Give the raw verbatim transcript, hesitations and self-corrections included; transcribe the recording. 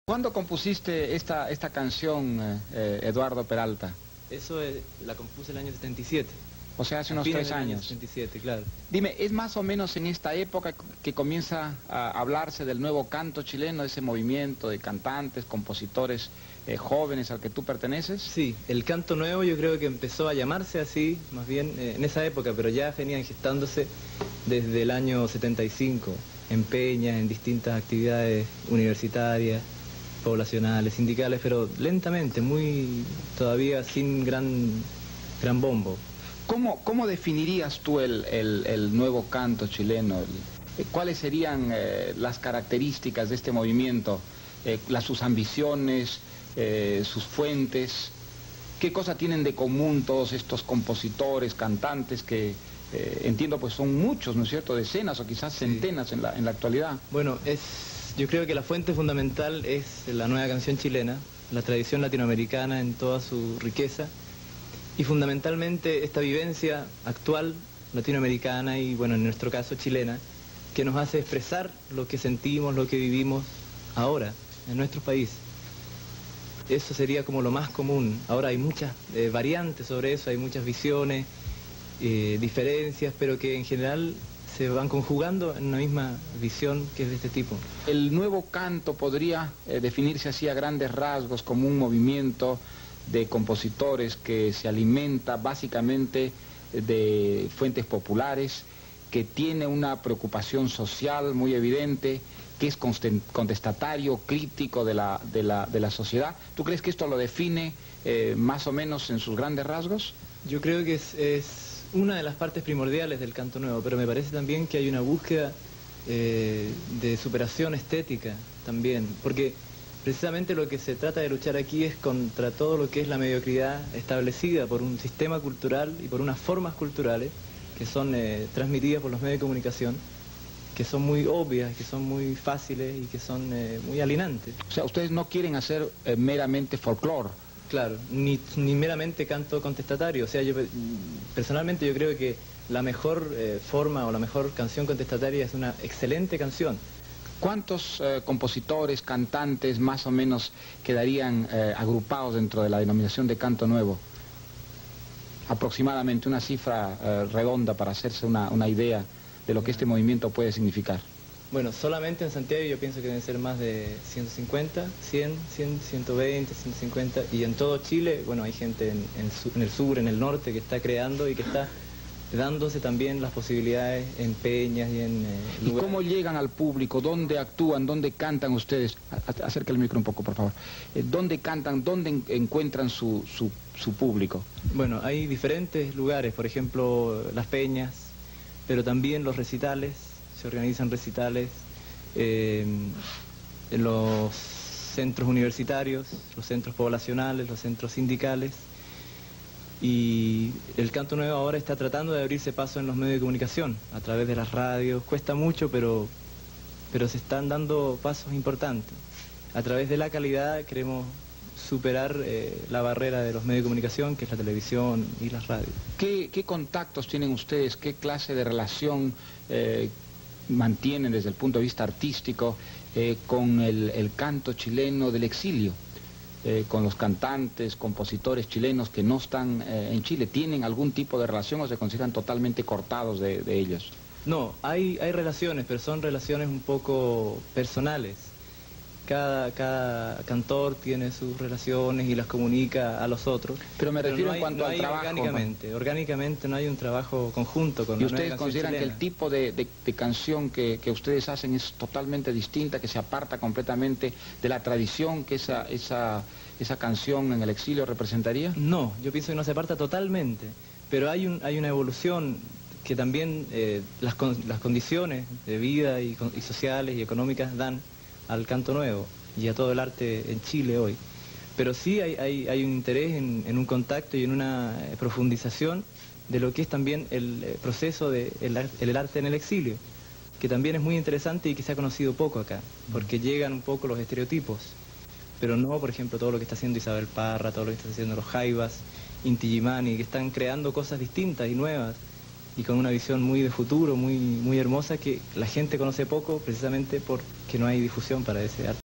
¿Cuándo compusiste esta, esta canción, eh, Eduardo Peralta? Eso eh, la compuse el año setenta y siete. O sea, hace unos tres años. setenta y siete, claro. Dime, ¿es más o menos en esta época que comienza a hablarse del nuevo canto chileno, de ese movimiento de cantantes, compositores eh, jóvenes al que tú perteneces? Sí, el canto nuevo yo creo que empezó a llamarse así, más bien eh, en esa época, pero ya venían gestándose desde el año setenta y cinco, en peñas, en distintas actividades universitarias, poblacionales, sindicales, pero lentamente, muy todavía sin gran, gran bombo. ¿Cómo, cómo definirías tú el, el, el nuevo canto chileno? El, ¿Cuáles serían eh, las características de este movimiento? Eh, las, sus ambiciones, eh, sus fuentes. ¿Qué cosa tienen de común todos estos compositores, cantantes que eh, entiendo pues son muchos, ¿no es cierto? Decenas o quizás centenas sí. en, la, en la actualidad. Bueno, es, yo creo que la fuente fundamental es la nueva canción chilena, la tradición latinoamericana en toda su riqueza. Y fundamentalmente esta vivencia actual latinoamericana y, bueno, en nuestro caso chilena, que nos hace expresar lo que sentimos, lo que vivimos ahora en nuestro país. Eso sería como lo más común. Ahora hay muchas eh, variantes sobre eso, hay muchas visiones, eh, diferencias, pero que en general se van conjugando en una misma visión que es de este tipo. El nuevo canto podría eh, definirse así a grandes rasgos como un movimiento de compositores que se alimenta básicamente de fuentes populares, que tiene una preocupación social muy evidente, que es contestatario, crítico de la, de la, de la sociedad. ¿Tú crees que esto lo define eh, más o menos en sus grandes rasgos? Yo creo que es, es una de las partes primordiales del canto nuevo, pero me parece también que hay una búsqueda eh, de superación estética también, porque precisamente lo que se trata de luchar aquí es contra todo lo que es la mediocridad establecida por un sistema cultural y por unas formas culturales que son eh, transmitidas por los medios de comunicación, que son muy obvias, que son muy fáciles y que son eh, muy alienantes. O sea, ustedes no quieren hacer eh, meramente folclore. Claro, ni, ni meramente canto contestatario. O sea, yo personalmente yo creo que la mejor eh, forma o la mejor canción contestataria es una excelente canción. ¿Cuántos eh, compositores, cantantes más o menos quedarían eh, agrupados dentro de la denominación de canto nuevo? Aproximadamente una cifra eh, redonda para hacerse una, una idea de lo que este movimiento puede significar. Bueno, solamente en Santiago yo pienso que deben ser más de ciento cincuenta, cien, cien, ciento veinte, ciento cincuenta, y en todo Chile, bueno, hay gente en, en, su, en el sur, en el norte, que está creando y que está dándose también las posibilidades en peñas y en eh, lugares. ¿Y cómo llegan al público? ¿Dónde actúan? ¿Dónde cantan ustedes? Acerca el micro un poco, por favor. Eh, ¿Dónde cantan? ¿Dónde en encuentran su, su, su público? Bueno, hay diferentes lugares, por ejemplo, las peñas, pero también los recitales, se organizan recitales, eh, en los centros universitarios, los centros poblacionales, los centros sindicales. Y el canto nuevo ahora está tratando de abrirse paso en los medios de comunicación, a través de las radios. Cuesta mucho, pero, pero se están dando pasos importantes. A través de la calidad queremos superar eh, la barrera de los medios de comunicación, que es la televisión y las radios. ¿Qué, qué contactos tienen ustedes? ¿Qué clase de relación eh, mantienen desde el punto de vista artístico eh, con el, el canto chileno del exilio? Eh, con los cantantes, compositores chilenos que no están eh, en Chile, ¿tienen algún tipo de relación o se consideran totalmente cortados de, de ellos? No, hay, hay relaciones, pero son relaciones un poco personales. Cada, cada cantor tiene sus relaciones y las comunica a los otros. Pero me refiero pero no hay, en cuanto no al hay trabajo. Orgánicamente, orgánicamente no hay un trabajo conjunto con ¿Y la ustedes nueva consideran chilena? que el tipo de, de, de canción que, que ustedes hacen es totalmente distinta, que se aparta completamente de la tradición que esa, esa, esa canción en el exilio representaría? No, yo pienso que no se aparta totalmente, pero hay, un, hay una evolución que también eh, las, con, las condiciones de vida y, y sociales y económicas dan al canto nuevo y a todo el arte en Chile hoy. Pero sí hay, hay, hay un interés en, en un contacto y en una profundización de lo que es también el proceso del de el, el arte en el exilio, que también es muy interesante y que se ha conocido poco acá, porque llegan un poco los estereotipos, pero no, por ejemplo, todo lo que está haciendo Isabel Parra, todo lo que está haciendo los Jaivas, Inti Illimani, que están creando cosas distintas y nuevas, y con una visión muy de futuro, muy, muy hermosa, que la gente conoce poco precisamente porque no hay difusión para ese arte.